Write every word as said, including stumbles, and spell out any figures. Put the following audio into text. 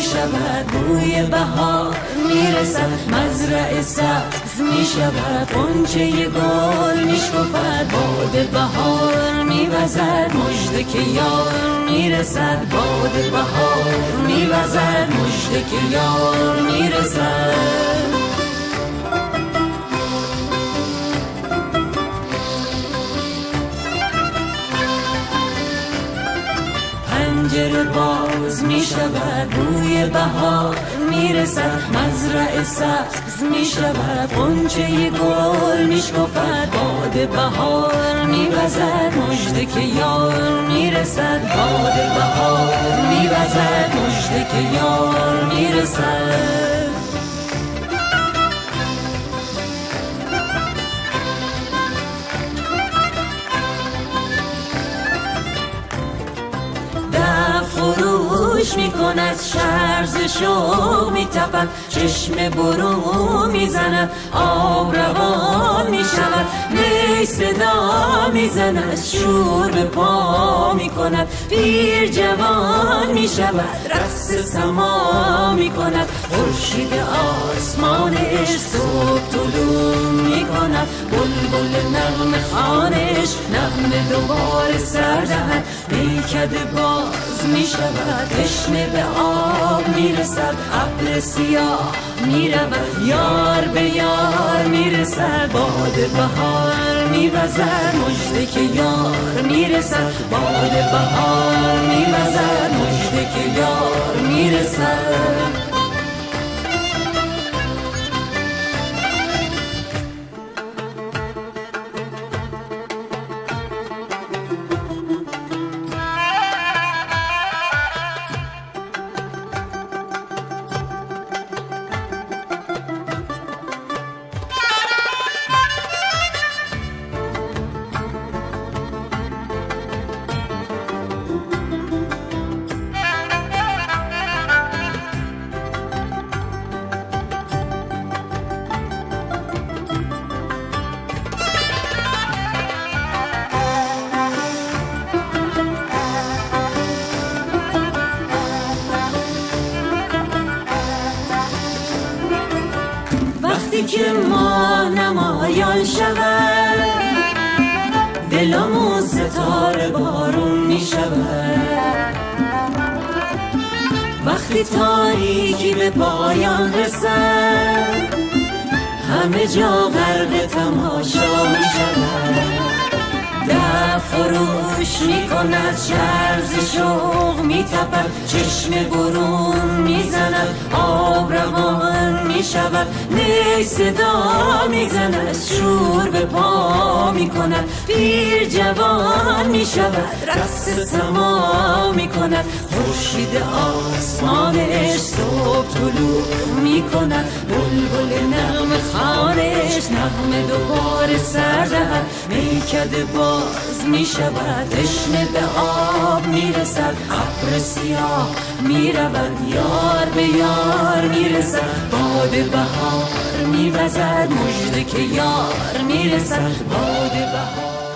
شود بوی بهار میرسد، مزرعه سبز میشود، غنچه گل میشکفد، باد بهار میوزد، مژده که یار میرسد، باد بهار میوزد، مژده که یار میرسد. پنجره باز می شود بوی بهار می رسد، مزرعه سبز می شود، غنچه گل می شکفد، باد بهار می وزد، مژده که یار می رسد، باد بهار می وزد، مژده که یار می رسد. خروش می کند شهر ز شوق می تپد، چشم برو می زند، آب روان می شود، نی صدا می زند، شور به پا می کند، پیر جوان می شود، رقص سما می کند، خورشید آسمانش صبح طلوع می کند، بلبل نغمه خوانش نغمه دوباره سر دهد، میکده باز می شود، تشنه به آب می رسد، ابر سیاه می رود، یار به یار می رسد، باد بهار می وزد، مژده که یار می رسد، باد بهار می وزد، مژده که یار می رسد. وقتی که ما نمایان شود، دلمون ستاره بارون می شود، وقتی تاریکی به پایان رسد، همه جا غرق تماشا می شود، دف فروش می کند شهر ز شوق می تپد، چشم برون می زند، آب روان می شود، نی صدا می زند، شور به پا می کند، پیر جوان می شود، رقص سما می کند، خورشید آسمانش صبح طلوع می کند، بلبل نغمه خوانش نغمه دوباره سر دهد، میکده باز می شود، تشنه به آب می رسد، ابر سیاه می رود، یار به یار می رسد، باد بهار می وزد، مژده که یار می رسد، باد بهار